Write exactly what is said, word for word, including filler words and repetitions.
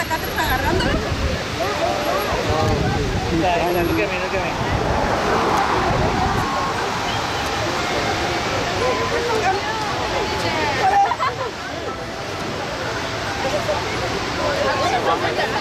acá te está agarrando. Look at me, look at me. Vamos a